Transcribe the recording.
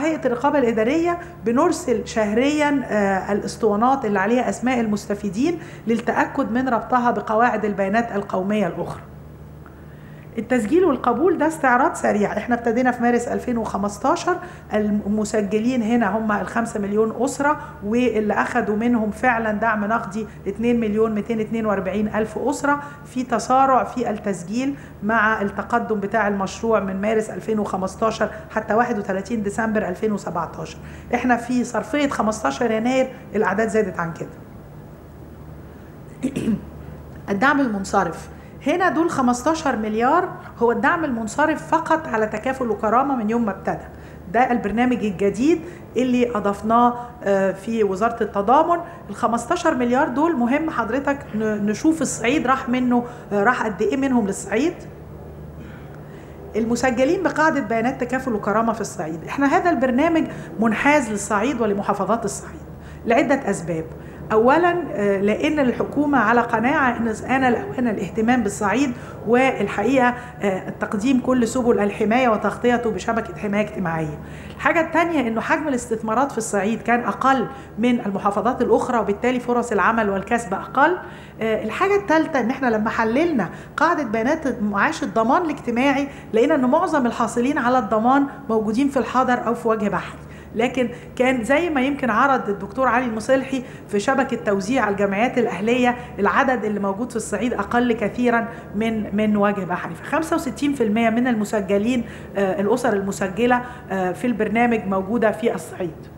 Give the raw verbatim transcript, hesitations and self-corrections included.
هيئة الرقابة الإدارية بنرسل شهريا الاسطوانات اللي عليها أسماء المستفيدين للتأكد من ربطها بقواعد البيانات القومية الأخرى. التسجيل والقبول ده استعراض سريع. احنا ابتدينا في مارس ألفين وخمستاشر، المسجلين هنا هم الخمسة مليون أسرة، واللي أخدوا منهم فعلا دعم نقدي اتنين مليون مئتين واتنين وأربعين ألف أسرة. في تسارع في التسجيل مع التقدم بتاع المشروع من مارس ألفين وخمستاشر حتى واحد وثلاثين ديسمبر ألفين وسبعتاشر. احنا في صرفية خمستاشر يناير الأعداد زادت عن كده. الدعم المنصرف هنا دول خمستاشر مليار، هو الدعم المنصرف فقط على تكافل وكرامة من يوم ما ابتدى. ده البرنامج الجديد اللي أضفناه في وزارة التضامن. ال خمستاشر مليار دول مهم حضرتك نشوف الصعيد راح منه راح قد إيه منهم للصعيد. المسجلين بقاعدة بيانات تكافل وكرامة في الصعيد، احنا هذا البرنامج منحاز للصعيد ولمحافظات الصعيد لعدة أسباب. أولا لأن الحكومة على قناعة أن آن الأوان الاهتمام بالصعيد، والحقيقة تقديم كل سبل الحماية وتغطيته بشبكة حماية اجتماعية. الحاجة الثانية أنه حجم الاستثمارات في الصعيد كان أقل من المحافظات الأخرى، وبالتالي فرص العمل والكسب أقل. الحاجة الثالثة أن احنا لما حللنا قاعدة بيانات معاش الضمان الاجتماعي لقينا أن معظم الحاصلين على الضمان موجودين في الحضر أو في وجه بحري، لكن كان زي ما يمكن عرض الدكتور علي المصلحي في شبكة توزيع الجمعيات الأهلية، العدد اللي موجود في الصعيد أقل كثيرا من من وجه بحري. ف خمسة وستين بالمئة من المسجلين الأسر المسجلة في البرنامج موجودة في الصعيد.